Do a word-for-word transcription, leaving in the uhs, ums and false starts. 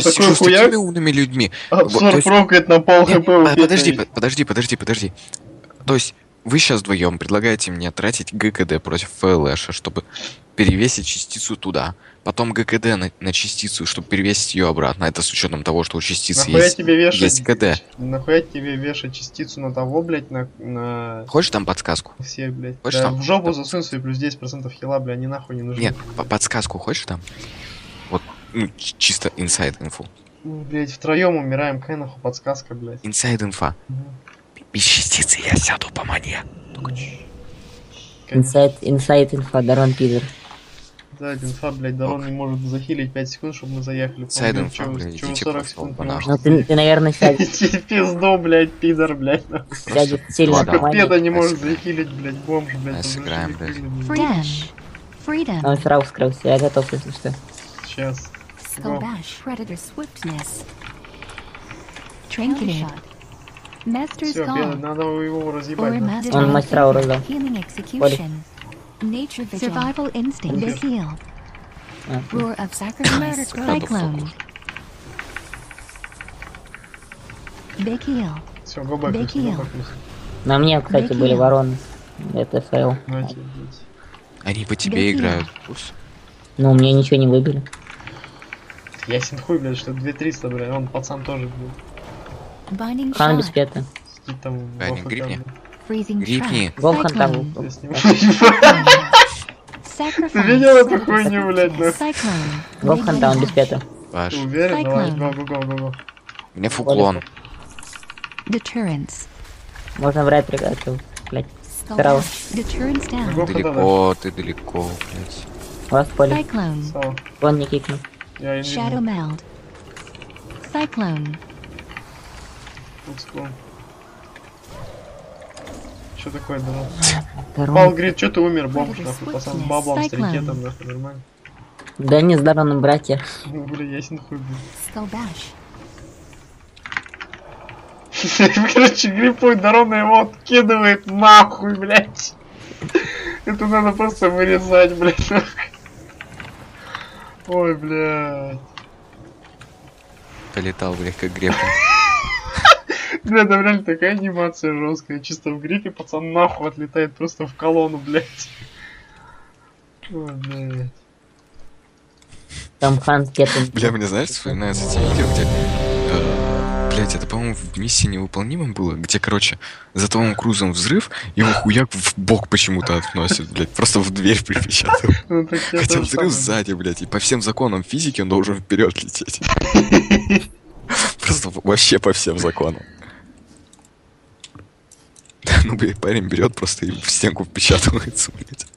сейчас такой сижу с хуяк. такими умными людьми. Обзор То есть- прокает на пол Нет, хп у по- подожди, Петра. по- подожди, подожди, подожди. То есть вы сейчас вдвоем предлагаете мне тратить ГКД против ФЛШ, чтобы перевесить частицу туда. Потом ГКД на, на частицу, чтобы перевесить ее обратно. Это с учетом того, что у частицы Нахуя есть, тебе вешать? есть КД. Нахуя тебе вешать частицу на того, блять, на, на Хочешь там подсказку? всех, блять. Хочешь Да, там? в жопу Да. засунь свои плюс десять процентов хила, бля, они нахуй не нужны. Нет, по- подсказку хочешь там? Вот, ну, ч- чисто инсайд инфу. Блять, втроем умираем, какая нахуй подсказка, блять. Инсайд инфа. Мгм. Без частицы я сяду по мане. Конечно. Инсайд, инсайд, инфа, Дарон Пидор. Да, инфа, блять, Дарон не может захилить пять секунд, чтобы мы заехали. Сайд Помню, инфа, чё- блядь, чё идите сорок просто секунд в не банан. Ну ты, ты наверное, сядешь, Иди в пизду, блять, пидор, блять. сядешь сильно ладно. по мане. Педа не Давай может сыграем. захилить, блять, бомж, блять. Давай сыграем, блядь. Freedom. Freedom. Он сразу скрылся, я готов, если что. Сейчас. Skull bash. Predator swiftness. Trinketed. Master's Все, gone. надо его разъебать. Or да. master Он мастера раздал. healing execution. Nature vigil. Survival instinct. Big heal. А, Roar of sacrifice. Cyclone. Big heal. Все, го бэк, Беки. го бэк. На мне, кстати, Беки. были вороны. Это фейл. Знаете, блядь. Они по тебе Беги. играют. Пусть. Ну, мне ничего не выбили. Ясен хуй, блядь, что две триста, блядь, он пацан тоже, блядь, Binding Хан без shot. пета. сидит там в Парень, АФК, грипни. блядь. Freezing Грипни. trap. Волхан там. Cyclone. Я с ним- Sacrifice. Ты видел эту хуйню, блядь, да? Cyclone. Волхан там без пета. Ваш. Ты уверен? Давай, го, Cyclone. го, го, го, го. Мне фуклон. Deterrence. Можно брать приготовил. Блять. Skull Справа. bash. Deterrence down. Го, Далеко, ты далеко, блядь. У вас поле. Cyclone. Сава, Он не кикнул. я не Shadow вижу. meld. Cyclone. Пуском. Что такое, да? Дарон. Пал говорит, что ты умер, бомж, Predator нахуй, пацан, swiftness. баблом, с Cyclone. ракетом, нахуй, нормально. Да не с Дароном, братья. Ну, бля, ясен хуй, блядь. Skull bash. Короче, гриппует, Дарона его откидывает нахуй, блядь. Это надо просто вырезать, блядь. нахуй. Ой, блядь. Полетал, блядь, как гребка. Бля, там реально такая анимация жесткая. Чисто в гриппе пацан нахуй отлетает просто в колонну, блядь. Ой, блядь. Там хан с кетом. Бля, мне знаешь, вспоминается те видео, где... э, блядь, это, по-моему, в миссии невыполнимом было, где, короче, за Томом Крузом взрыв, его хуяк в бок почему-то относит, блядь, просто в дверь припечатал. Ну, так я Хотя тоже взрыв самое. сзади, блядь, и по всем законам физики он должен вперед лететь. Просто вообще по всем законам. Ну, блядь, парень берет просто и в стенку впечатывается, блядь.